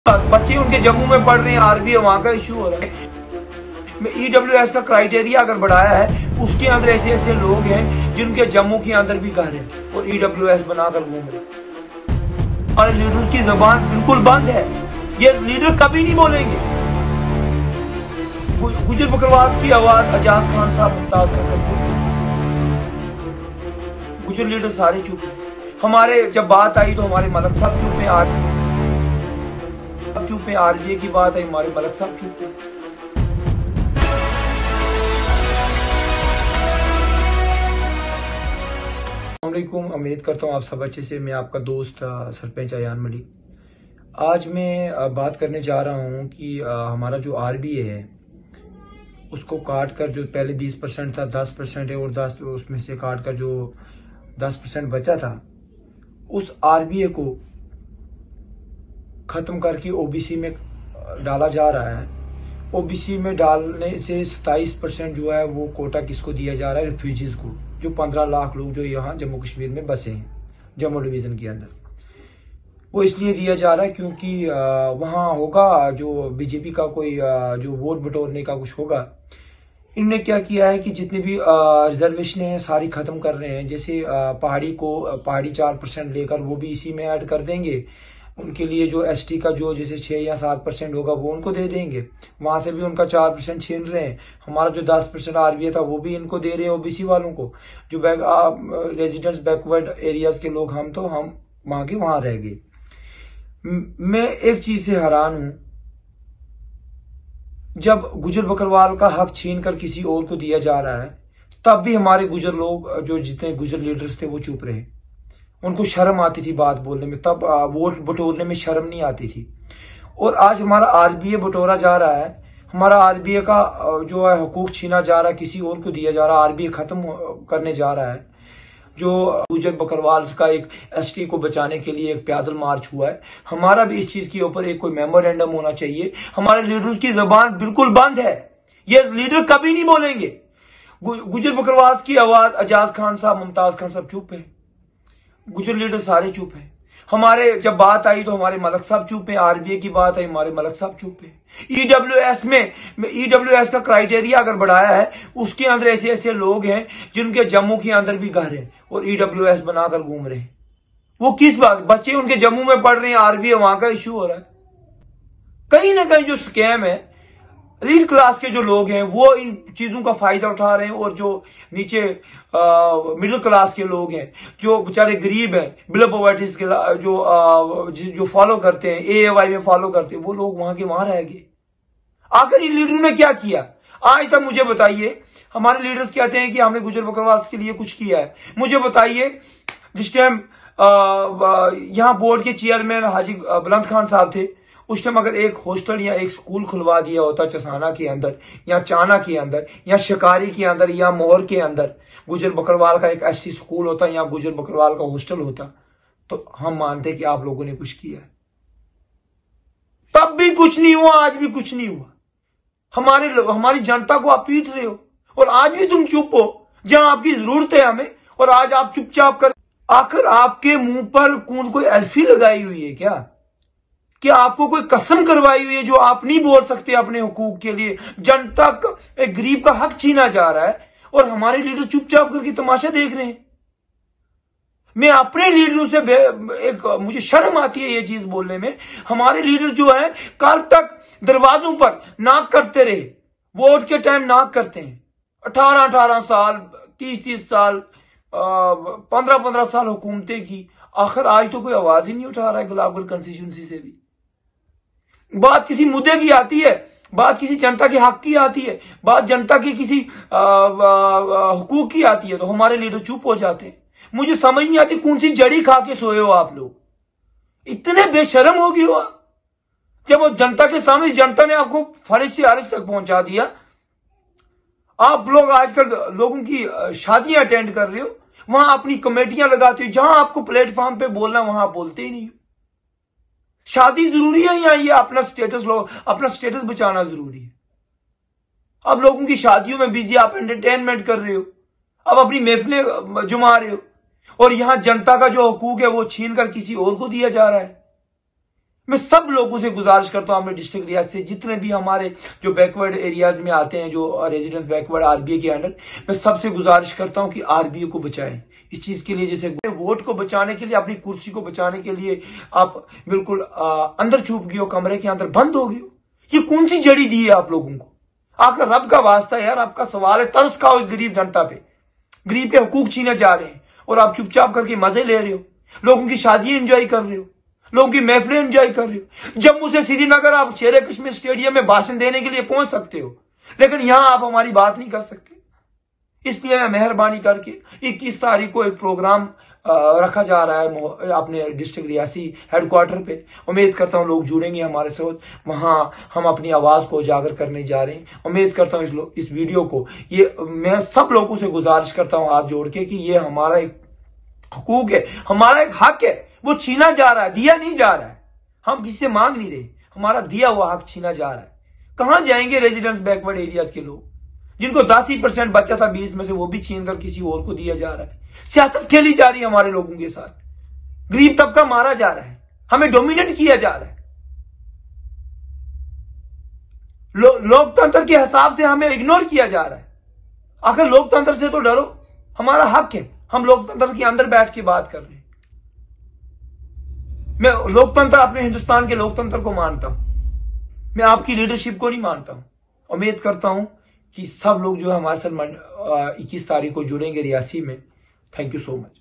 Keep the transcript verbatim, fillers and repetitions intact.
बच्चे उनके जम्मू में पढ़ रहे हैं, आरबी वहां का इशू हो रहा है। ई डब्ल्यू एस का क्राइटेरिया अगर बढ़ाया है, उसके अंदर ऐसे ऐसे लोग हैं जिनके जम्मू के अंदर भी घर है और ई डब्ल्यू एस बनाकर घूम रहे। और लीडर की जबान बिल्कुल बंद है, ये लीडर कभी नहीं बोलेंगे। गुजर बकरवाल की आवाज एजाज खान साहब, मुमताज खान साहब, गुजर लीडर सारे चुप हैं। हमारे जब बात आई तो हमारे मलक साहब चुप हैं, आज चुप है। आरजे की बात है, हमारे मलक साहब चुप है। अस्सलामुअलैकुम, उम्मीद करता हूँ आप सब अच्छे से। मैं आपका दोस्त सरपंच अयान मलिक। आज मैं बात करने जा रहा हूँ कि हमारा जो आरबीए है उसको काट कर, जो पहले बीस परसेंट था दस परसेंट है, और दस उसमें से काट कर जो दस परसेंट बचा था, उस आरबीए को खत्म करके ओबीसी में डाला जा रहा है। ओबीसी में डालने से सत्ताईस परसेंट जो है वो कोटा किसको दिया जा रहा है? रिफ्यूजीज को, जो पंद्रह लाख लोग जो यहाँ जम्मू कश्मीर में बसे हैं, जम्मू डिवीजन के अंदर। वो इसलिए दिया जा रहा है क्योंकि वहां होगा जो बीजेपी का कोई जो वोट बटोरने का कुछ होगा। इनने क्या किया है कि जितने भी रिजर्वेशन हैं सारी खत्म कर रहे हैं। जैसे पहाड़ी को पहाड़ी चार परसेंट लेकर वो भी इसी में ऐड कर देंगे। उनके लिए जो एसटी का जो जैसे छह या सात परसेंट होगा वो उनको दे देंगे, वहां से भी उनका चार परसेंट छीन रहे हैं। हमारा जो दस परसेंट आरबीए था वो भी इनको दे रहे हैं, ओबीसी वालों को। जो बैक रेजिडेंट्स बैकवर्ड एरियाज के लोग, हम तो हम वहां के वहां रह गए। मैं एक चीज से हैरान हूं, जब गुजर बकरवाल का हक छीन कर किसी और को दिया जा रहा है, तब भी हमारे गुजर लोग, जो जितने गुजर लीडर्स थे, वो चुप रहे। उनको शर्म आती थी बात बोलने में, तब वोट बटोरने में शर्म नहीं आती थी। और आज हमारा आरबीए बटोरा जा रहा है, हमारा आरबीए का जो है हुकूक छीना जा रहा है, किसी और को दिया जा रहा है, आरबीए खत्म करने जा रहा है। जो गुजर बकरवाल का एक एसटी को बचाने के लिए एक पैदल मार्च हुआ है, हमारा भी इस चीज के ऊपर एक कोई मेमोरेंडम होना चाहिए। हमारे लीडर्स की जबान बिल्कुल बंद है, ये लीडर कभी नहीं बोलेंगे। गुजर बकरवाल की आवाज एजाज खान साहब, मुमताज खान साहब चुप है, गुजर लीडर सारे चुप हैं। हमारे जब बात आई तो हमारे मलक साहब चुप हैं, आरबीए की बात है, हमारे मलक साहब चुप हैं। ई डब्ल्यू एस में ई डब्ल्यू एस का क्राइटेरिया अगर बढ़ाया है, उसके अंदर ऐसे ऐसे लोग हैं जिनके जम्मू के अंदर भी घर है और ई डब्ल्यू एस बनाकर घूम रहे हैं। वो किस बात? बच्चे उनके जम्मू में पढ़ रहे हैं, आरबीए वहां का इशू हो रहा है। कहीं ना कहीं जो स्कैम है, लीड क्लास के जो लोग हैं वो इन चीजों का फायदा उठा रहे हैं, और जो नीचे मिडिल क्लास के लोग हैं, जो बेचारे गरीब हैं, बिलो पॉवर्टी के जो आ, जो फॉलो करते हैं, ए ए वाई में फॉलो करते हैं, वो लोग वहां के वहां रह गए। आखिर इन लीडरों ने क्या किया आज तक? मुझे बताइए। हमारे लीडर्स कहते हैं कि हमने गुजर बकरवाल के लिए कुछ किया है। मुझे बताइए, जिस टाइम यहां बोर्ड के चेयरमैन हाजी बुलंद खान साहब थे, उस टाइम अगर एक हॉस्टल या एक स्कूल खुलवा दिया होता चसाना के अंदर, या चाना के अंदर, या शिकारी के अंदर, या मोहर के अंदर, गुजर बकरवाल का एक एसटी स्कूल होता या गुजर बकरवाल का हॉस्टल होता, तो हम मानते कि आप लोगों ने कुछ किया है। तब भी कुछ नहीं हुआ, आज भी कुछ नहीं हुआ। हमारे हमारी जनता को आप पीट रहे हो, और आज भी तुम चुप हो जहां आपकी जरूरत है हमें, और आज आप चुपचाप कर। आखिर आपके मुंह पर कौन कोई एल्फी लगाई हुई है क्या? क्या आपको कोई कसम करवाई हुई है जो आप नहीं बोल सकते अपने हुकूक के लिए? जनता का, एक गरीब का हक छीना जा रहा है और हमारे लीडर चुपचाप करके तमाशा देख रहे हैं। मैं अपने लीडरों से एक, मुझे शर्म आती है ये चीज बोलने में। हमारे लीडर जो है कल तक दरवाजों पर नाक करते रहे, वोट के टाइम नाक करते हैं। अठारह अठारह साल, तीस तीस साल, पंद्रह पंद्रह साल हुकूमतें की, आखिर आज तो कोई आवाज ही नहीं उठा रहा है गुलाबगढ़ कंस्टिट्यूंसी से भी। बात किसी मुद्दे की आती है, बात किसी जनता के हक की आती है, बात जनता के किसी हुकूक की आती है, तो हमारे लीडर चुप हो जाते हैं। मुझे समझ नहीं आती कौन सी जड़ी खा के सोए हो आप लोग, इतने बेशर्म हो गए हो। जब वो जनता के सामने, जनता ने आपको फरिश से आरिश तक पहुंचा दिया, आप लोग आजकल लोगों की शादियां अटेंड कर रहे हो, वहां अपनी कमेटियां लगाते हो, जहां आपको प्लेटफॉर्म पे बोलना वहां आप बोलते ही नहीं हो। शादी जरूरी है या ये अपना स्टेटस, लोग अपना स्टेटस बचाना जरूरी है? अब लोगों की शादियों में बिजी, आप एंटरटेनमेंट कर रहे हो, अब अपनी महफिलें जुमा रहे हो, और यहां जनता का जो हुकूक है वो छीन कर किसी और को दिया जा रहा है। मैं सब लोगों से गुजारिश करता हूं, अपने डिस्ट्रिक्ट रियाज से जितने भी हमारे जो बैकवर्ड एरियाज में आते हैं, जो रेजिडेंट्स बैकवर्ड आरबीए के अंडर, मैं सबसे गुजारिश करता हूं कि आरबीए को बचाएं। इस चीज के लिए जैसे वोट को बचाने के लिए, अपनी कुर्सी को बचाने के लिए आप बिल्कुल आ, अंदर छुप गए हो, कमरे के अंदर बंद हो गए हो। ये कौन सी जड़ी दी है आप लोगों को? आखिर रब का वास्ता है यार, आपका सवाल है, तरस खाओ इस गरीब जनता पे। गरीब के हुकूक छीने जा रहे हैं और आप चुपचाप करके मजे ले रहे हो, लोगों की शादियां एंजॉय कर रहे हो, लोगों की महफिलें एंजॉय कर रहे हो। जम्मू से श्रीनगर आप शेर कश्मीर स्टेडियम में भाषण देने के लिए पहुंच सकते हो, लेकिन यहां आप हमारी बात नहीं कर सकते। इसलिए मैं मेहरबानी करके इक्कीस तारीख को एक प्रोग्राम रखा जा रहा है अपने डिस्ट्रिक्ट रियासी हेडक्वार्टर पे। उम्मीद करता हूं लोग जुड़ेंगे हमारे साथ, वहां हम अपनी आवाज को उजागर करने जा रहे हैं। उम्मीद करता हूं इस, इस वीडियो को, ये मैं सब लोगों से गुजारिश करता हूं हाथ जोड़ के कि ये हमारा एक हुकूक है, हमारा एक हक है, वो छीना जा रहा है, दिया नहीं जा रहा है। हम किसी से मांग नहीं रहे, हमारा दिया हुआ हक छीना जा रहा है। कहां जाएंगे रेजिडेंट्स बैकवर्ड एरियाज के लोग, जिनको दस ही परसेंट बचा था बीस में से, वो भी छीन कर किसी और को दिया जा रहा है। सियासत खेली जा रही है हमारे लोगों के साथ, गरीब तबका मारा जा रहा है, हमें डोमिनेट किया जा रहा है। लो, लोकतंत्र के हिसाब से हमें इग्नोर किया जा रहा है। आखिर लोकतंत्र से तो डरो, हमारा हक है, हम लोकतंत्र के अंदर बैठ के बात कर रहे हैं। मैं लोकतंत्र, अपने हिंदुस्तान के लोकतंत्र को मानता हूं, मैं आपकी लीडरशिप को नहीं मानता हूं। उम्मीद करता हूं कि सब लोग जो है हमारे साथ इक्कीस तारीख को जुड़ेंगे रियासी में। Thank you so much.